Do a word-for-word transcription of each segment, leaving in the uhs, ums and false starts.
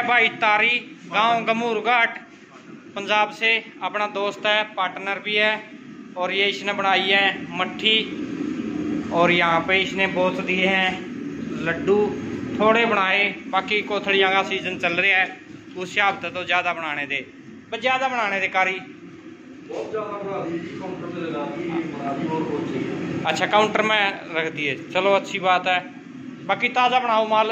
भाई तारी, गांव गमूर घाट, पंजाब से। अपना दोस्त है, पार्टनर भी है। और ये इसने बनाई है मट्ठी। और यहाँ पे इसने बहुत दिए हैं लड्डू, थोड़े बनाए। बाकी कोथड़ियाँ का सीजन चल रहा है, उस हिसाब से तो ज़्यादा बनाने दे, बस ज़्यादा बनाने दे कारी। अच्छा, काउंटर में रख दिए, चलो अच्छी बात है। बाकी ताज़ा बनाओ माल,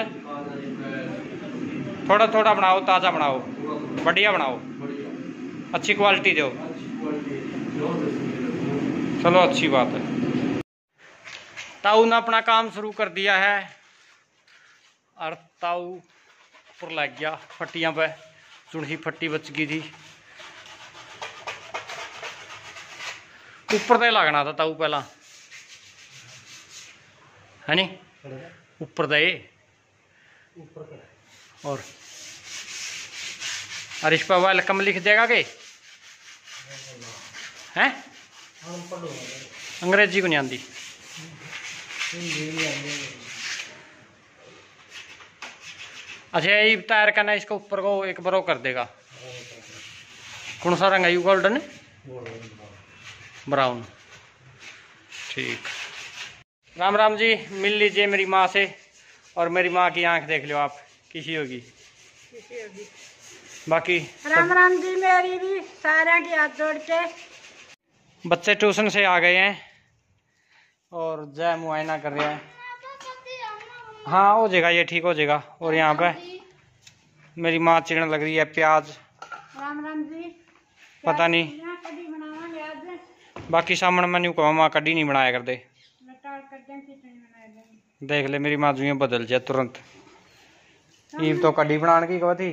थोड़ा थोड़ा बनाओ, ताज़ा बनाओ, बढ़िया बनाओ, अच्छी क्वालिटी दो। चलो अच्छी बात है। ताऊ ने अपना काम शुरू कर दिया है और ताऊ ऊपर लग गया फट्टियां पे। चुनही फट्टी बच गई थी, ऊपर तो लगना था ताऊ पहला, है नी? ऊपर दे और हरीश पर वेलकम लिख देगा के हैं? अंग्रेजी को नहीं आती। अच्छा, ये तैयार करना, इसको ऊपर को एक बार कर देगा। कौन सा रंग है? यू गोल्डन ब्राउन, ठीक। राम राम जी, मिल लीजिए मेरी माँ से। और मेरी माँ की आंख देख लो आप, किसी होगी किसी होगी। बाकी राम राम जी, मेरी भी सारा की हाथ जोड़ के। बच्चे ट्यूशन से आ गए हैं और जय मुआयना कर रहे हैं। हाँ हो जाएगा, ये ठीक हो जाएगा। और यहाँ पे मेरी माँ चिड़न लग रही है प्याज। राम राम जी, पता नहीं, बाकी सामने मैंने कहा माँ कड़ी नहीं बनाया कर दे। देख ले मेरी माँ जुए बदल जाए तुरंत। ईव तो कड़ी बनाने की कहा थी,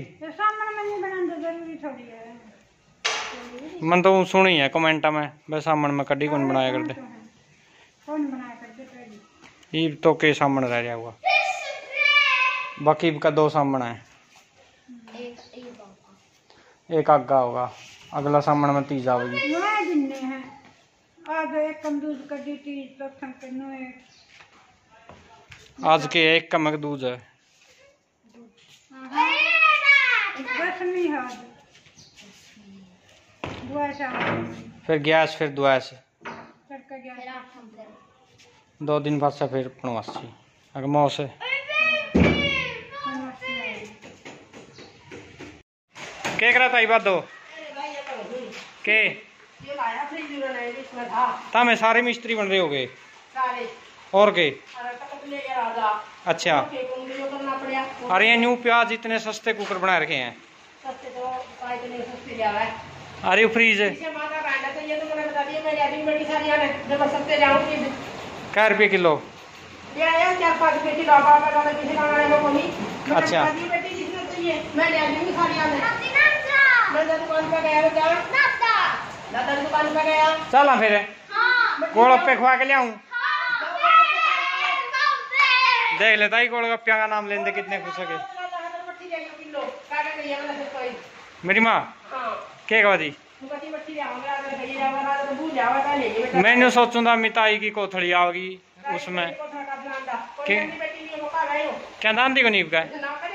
मन तो सुनी है कमेंटा में, बस सामने में कड़ी कौन बनाया कर दे। ईव तो के सामने रह जाएगा, बाकी का दो सामने है, एक आगा होगा, अगला सामने में तीजा होगी। आज के एक कमक दूध है। फिर गैस, फिर दुआस, दो दिन बाद से फिर पनवासी अगर मौसे। क्या करा था बात दो के तामे सारे मिस्त्री बन रहे हो गए और के? अच्छा, अरे ये न्यू प्याज इतने सस्ते कुकर बना रखे हैं। अरे फ्रीज क्या रुपये किलो? अच्छा, चला फिर गोलगप्पे खुआ के लियाऊं। देख लेता ही गोलगप्पिया का नाम लेंदे कितने खुश हो गए। मेरी माँ क्या कहा थी? मैंने सोचूं था मिताई की कोथड़ी आओगी उसमें क्या दांती को नीब का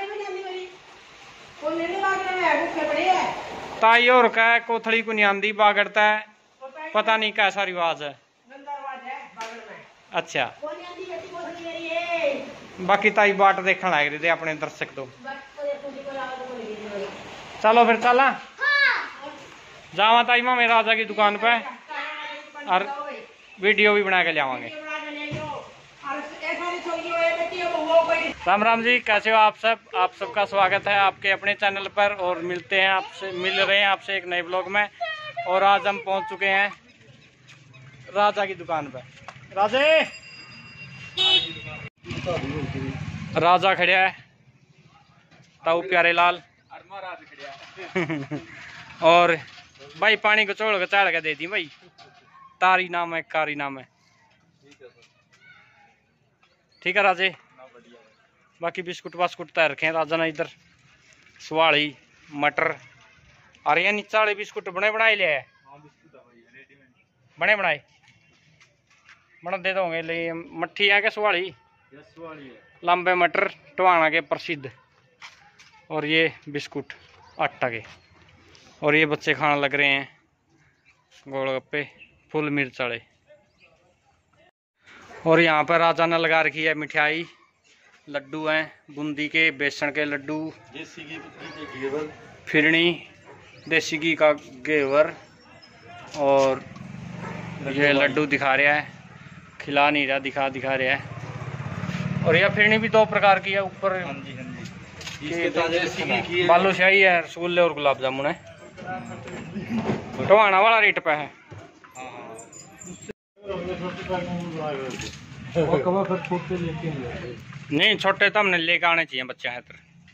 ताई और का कोथड़ी को नहीं आंदी बागड़ता है, पता नहीं कैसा रिवाज है। अच्छा, बाकी ताई बाट देखने लग रहे थे अपने दर्शक तो। चलो फिर चला जावा ताई माँ मेरा राजा की दुकान पे और वीडियो भी बना के ले आवांगे। राम राम जी, कैसे हो आप सब? आप सबका स्वागत है आपके अपने चैनल पर और मिलते हैं आपसे, मिल रहे हैं आपसे एक नए ब्लॉग में। और आज हम पहुंच चुके हैं राजा की दुकान पर। राजे राजा खड़िया है, ताऊ प्यारे लाल और भाई पानी को चोड़ के चाड़ के दे दी भाई। तारी नाम है, कारी नाम है, ठीक है राजे। बाकी बिस्कुट वास्कुट तैयार रखे हैं राजा ने इधर, सवाली मटर। अरे ये नीचा वाले बिस्कुट बने बनाए ले है, बने बनाए बना दे दोगे ले। मट्ठी है क्या सवाली? लंबे मटर टवाना के प्रसिद्ध और ये बिस्कुट आटा के। और ये बच्चे खाने लग रहे हैं गोलगप्पे फुल मिर्च वाले। और यहाँ पर राजा ने लगा रखी है मिठाई, लड्डू हैं बूंदी के, बेसन के लड्डू, देसी घी के घेवर, फिरनी, देसी घी का घेवर। और ये लड्डू दिखा रहा है, खिला नहीं रहा, दिखा दिखा रहा है। और यह फिरनी भी दो प्रकार की है, ऊपर बालूशाही है, रसगुल्ले और गुलाब जामुन है। टवाना वाला रेट पे है। नहीं छोटे तो हमने लेके आने चाहिए बच्चे हैं।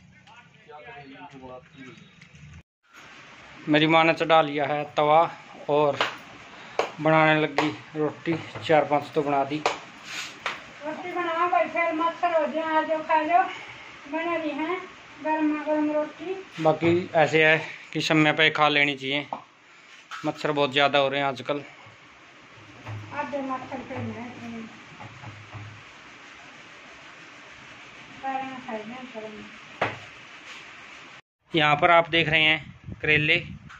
मेरी माँ ने चढ़ा लिया है तवा और बनाने लगी रोटी, चार पांच तो बना दी। रोटी बनाओ भाई, फिर मच्छर हो जाए, आज खा लो, बना रही है गर्मा गर्म रोटी। बाकी ऐसे है कि समय पे खा लेनी चाहिए, मच्छर बहुत ज़्यादा हो रहे हैं आजकल। आधे मच्छर पे नहीं यहाँ पर आप देख रहे हैं करेले,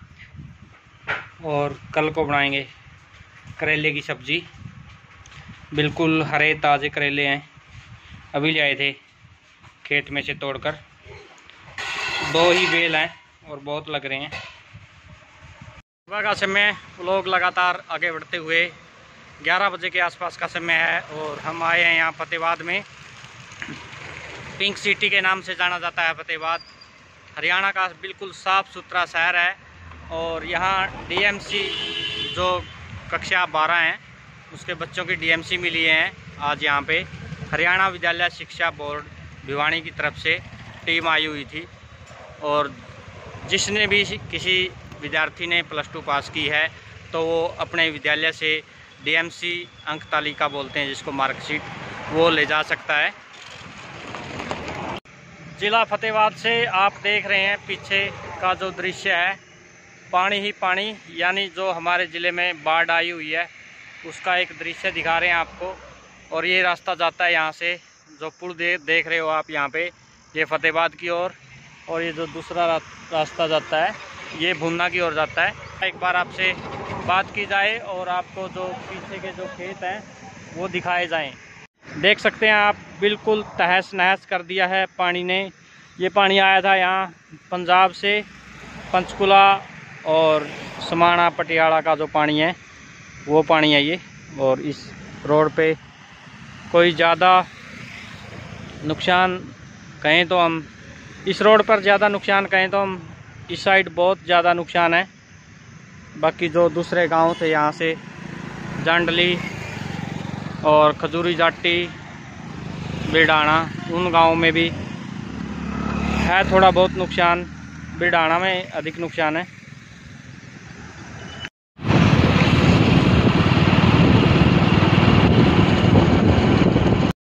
और कल को बनाएंगे करेले की सब्ज़ी। बिल्कुल हरे ताज़े करेले हैं, अभी ले आए थे खेत में से तोड़कर। दो ही बेल हैं और बहुत लग रहे हैं। सुबह का समय, लोग लगातार आगे बढ़ते हुए ग्यारह बजे के आसपास का समय है। और हम आए हैं यहाँ फतेहाबाद में। पिंक सिटी के नाम से जाना जाता है फतेहाबाद। हरियाणा का बिल्कुल साफ़ सुथरा शहर है। और यहाँ डीएमसी जो कक्षा बारह हैं उसके बच्चों की डीएमसी मिली है आज। यहाँ पे हरियाणा विद्यालय शिक्षा बोर्ड भिवानी की तरफ से टीम आई हुई थी। और जिसने भी किसी विद्यार्थी ने प्लस टू पास की है तो वो अपने विद्यालय से डीएमसी अंक तालिका बोलते हैं जिसको, मार्कशीट, वो ले जा सकता है। जिला फतेहाबाद से आप देख रहे हैं पीछे का जो दृश्य है, पानी ही पानी, यानी जो हमारे ज़िले में बाढ़ आई हुई है उसका एक दृश्य दिखा रहे हैं आपको। और ये रास्ता जाता है यहाँ से, जो पुल दे, देख रहे हो आप यहाँ पे, ये फतेहाबाद की ओर। और, और ये जो दूसरा रा, रास्ता जाता है ये भुन्ना की ओर जाता है। एक बार आपसे बात की जाए और आपको जो पीछे के जो खेत हैं वो दिखाए जाएं। देख सकते हैं आप, बिल्कुल तहस नहस कर दिया है पानी ने। ये पानी आया था यहाँ पंजाब से, पंचकुला और समाना पटियाला का जो पानी है वो पानी है ये। और इस रोड पे कोई ज़्यादा नुकसान कहें तो हम, इस रोड पर ज़्यादा नुकसान कहें तो हम, इस साइड बहुत ज़्यादा नुकसान है। बाकी जो दूसरे गांव थे यहाँ से, जांडली और खजूरी जाटी, बिरडाना, उन गांवों में भी है थोड़ा बहुत नुकसान। बिरडाना में अधिक नुकसान है।